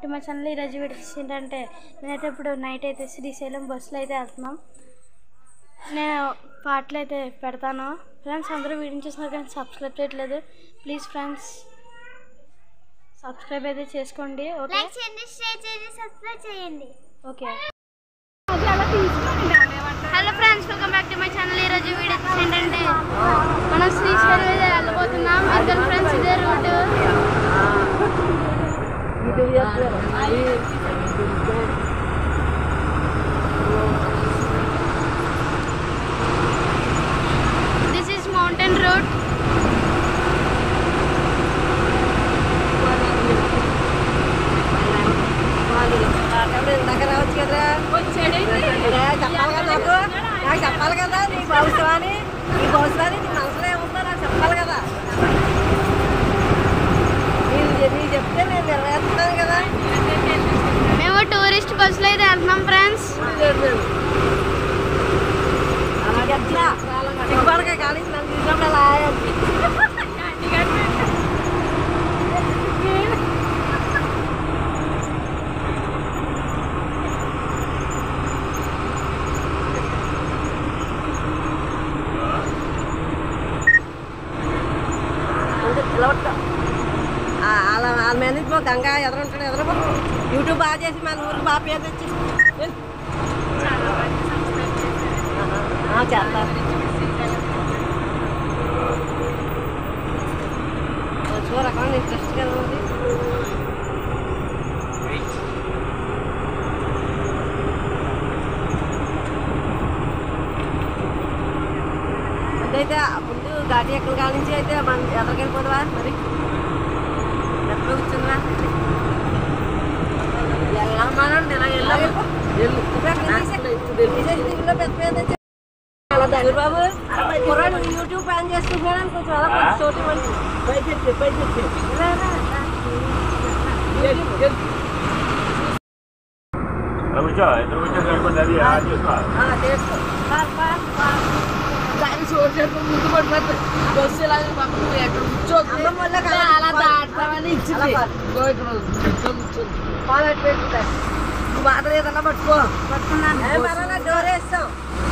To my channel. ఈరోజు video ఏంటంటే నేనైతే ఇప్పుడు నైట్ అయితే శ్రీశైలం బస్సులో అయితే వెళ్తున్నాం. నేను పాటలు అయితే పెడతాను ఫ్రెండ్స్. అందరూ వీడియో చూస్తున్నారు కానీ సబ్స్క్రైబ్ చేయట్లేదు. ప్లీజ్ ఫ్రెండ్స్ సబ్స్క్రైబ్ అయితే చేసుకోండి. ఓకే, లైక్ చేయండి, షేర్ చేయండి, సబ్స్క్రైబ్ చేయండి. Okay. Hello friends, welcome back to my channel. ఈరోజు వీడియో ఏంటంటే మనం శ్రీశైలం అయితే వెళ్ళబోతున్నాం. ఇంకా ఫ్రెండ్స్ ఇదే route. This is mountain road. రావచ్చు కదా, నాకు చెప్పాలి కదా. నీ భవిష్యవాణి నీ మనసులో ఏముందో నాకు చెప్పాలి కదా. నీకు చెప్తే నేను నెరవేరుతున్నాను కదా. మేము టూరిస్ట్ బస్సులో అయితే వెళ్తున్నాం ఫ్రెండ్స్. అలాగే సిగ్గుపడక కాలేజీ నన్ను తీసుకున్నప్పుడు అలా వాళ్ళ మేనేజ్ గంగా ఎదురుంటాడు. ఎదురు యూట్యూబ్ బాగా చేసి మన ఊరికి బాగా పేరు తెచ్చి చేస్తారు. రకమైన ఇంట్రెస్ట్ కదా ఉంది. అయితే ముందు ఘాటి ఎక్కడి కాడ నుంచి అయితే మన ఎదరికెళ్ళిపోతావా మరి ఎక్కడ కూర్చుందా బాబు కుర్రాడు యూట్యూబ్ ప్లాన్ చేసుకుంటున్నాను. కొంచెం చోటు ముందు పడిపోతుంది బస్సు ఇలా పక్కన ఎక్కడ కూర్చోదు అలా దాటుతామని ఇచ్చింది. బాధ ఏదన్నా పట్టుకో పట్టుకున్నాను. డోర్ వేస్తాం.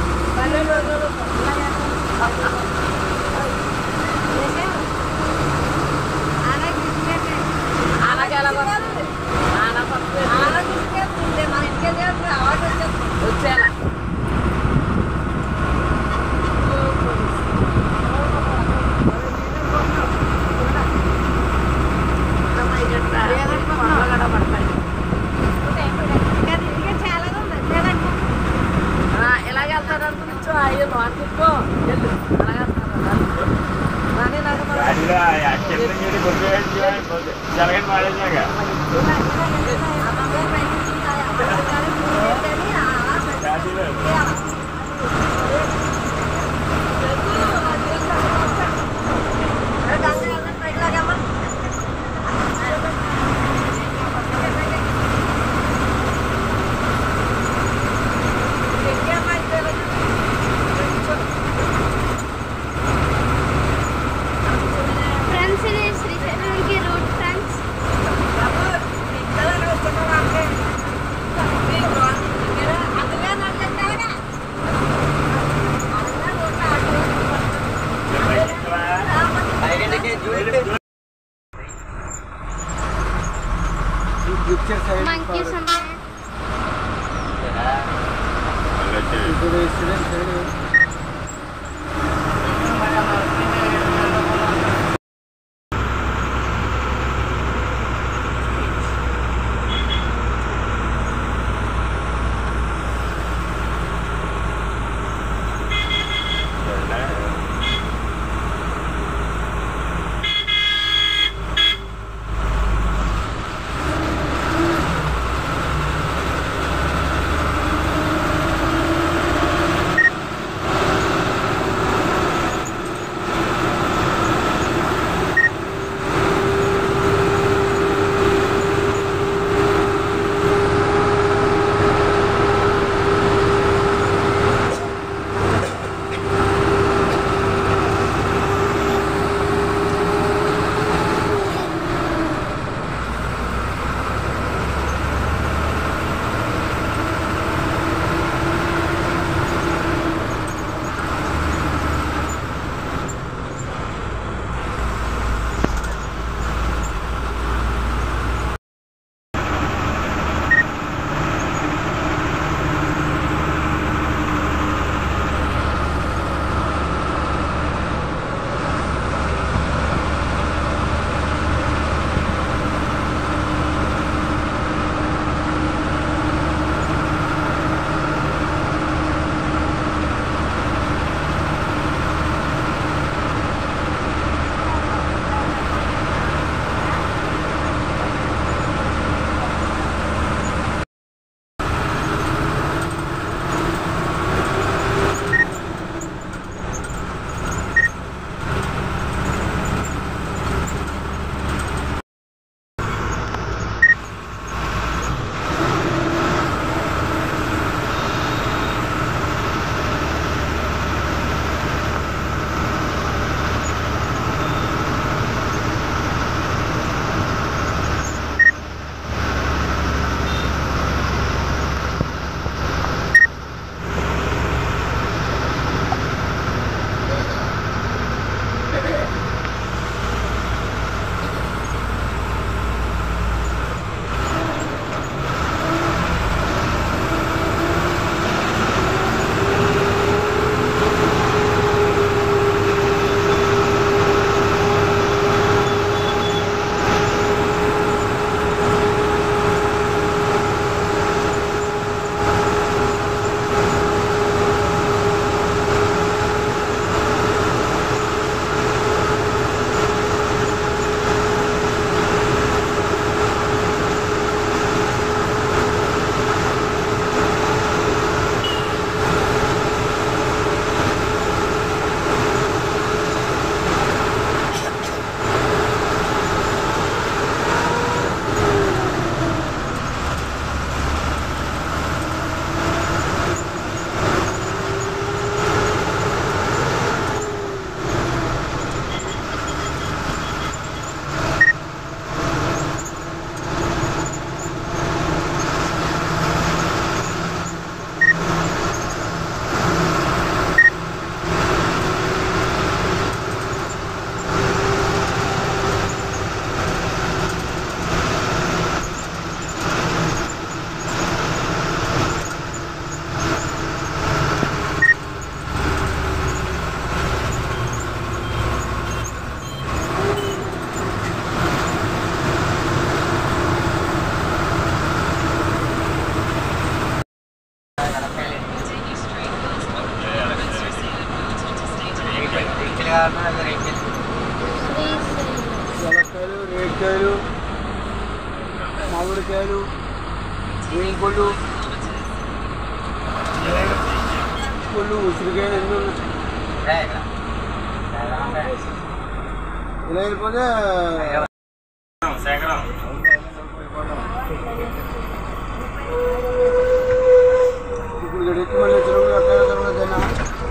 అలాగే ఎలా మన ఇంటికి అవార్డు వచ్చేలా ఎలాగెళ్తారనుకో అయ్యో మార్కెట్కో ఫ్రెండ్స్ ఇది శ్రీశైలంకి రూట్ ఫ్రెండ్స్. మంకీస్ ఉన్నాయి. మామిడికాయలు వేయింకొళ్ళు ఉసిరికాయలు అన్నీ ఉన్నాయి. ఇలా వెళ్ళిపోతే ఇప్పుడు గడికి మళ్ళీ వచ్చినప్పుడు అక్కడ జనా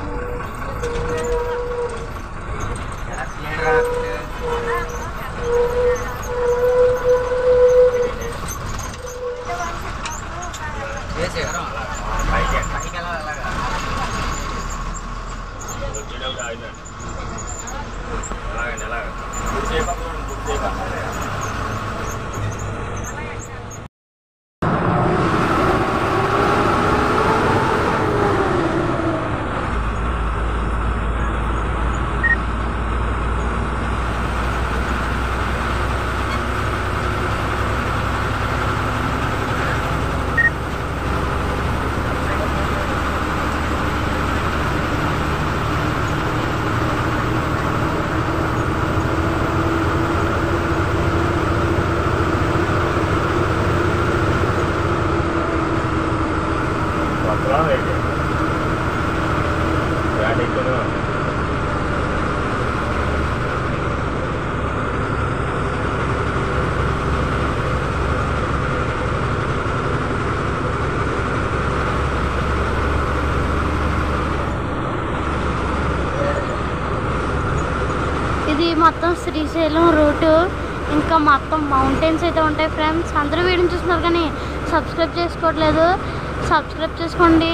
ఇది మొత్తం శ్రీశైలం రూటు. ఇంకా మొత్తం మౌంటైన్స్ అయితే ఉంటాయి ఫ్రెండ్స్. అందరూ వీడియోని చూస్తున్నారు కానీ సబ్స్క్రైబ్ చేసుకోవట్లేదు. సబ్స్క్రైబ్ చేసుకోండి.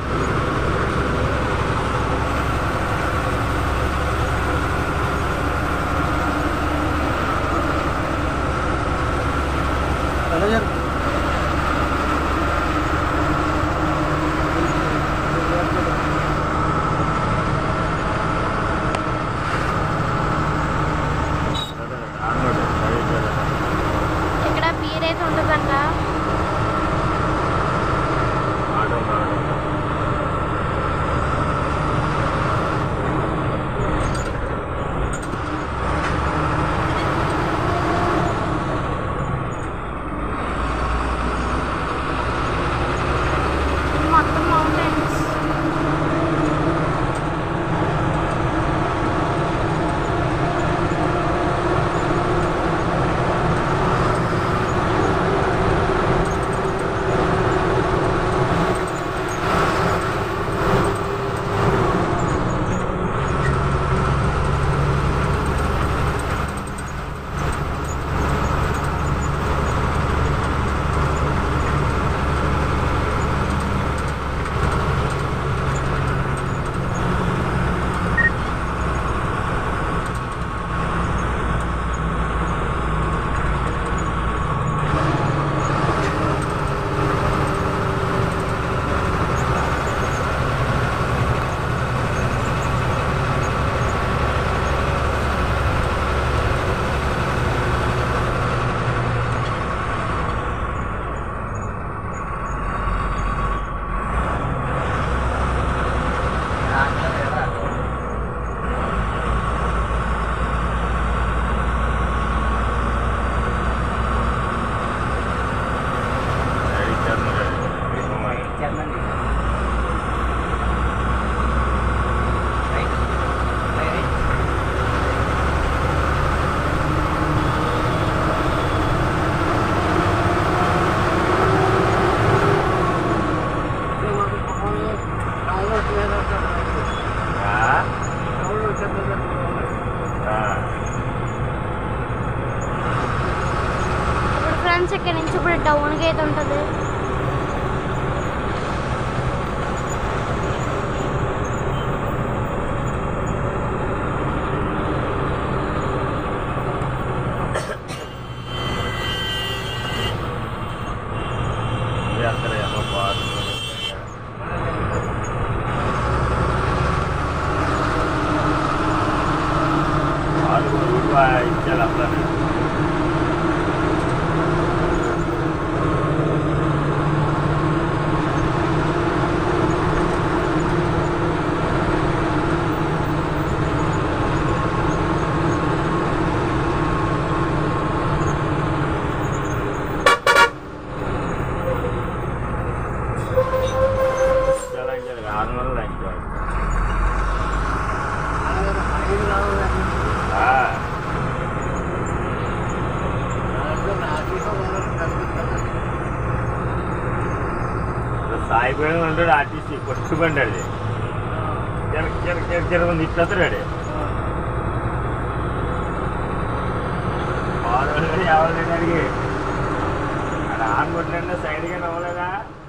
ఇక్కడ బీర్ అయితే ఉంటుందంట. మొత్తం మౌంటైన్స్. ఫ్రెండ్స్ ఇక్కడ నుంచి ఇప్పుడు డౌన్గా అయితే ఉంటుంది. పడిపోయిన ఉంటాడు ఆర్టీసీ కొట్టుకుంటాడు జరుగుంది ఇట్లతాడు ఎవరు అడిగి అక్కడ ఆన్ కొట్టిన సైడ్గా నవ్వలేదా